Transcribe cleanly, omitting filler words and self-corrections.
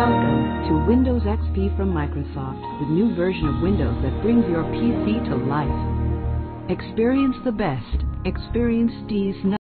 Welcome to Windows XP from Microsoft, the new version of Windows that brings your PC to life. Experience the best. Experience D's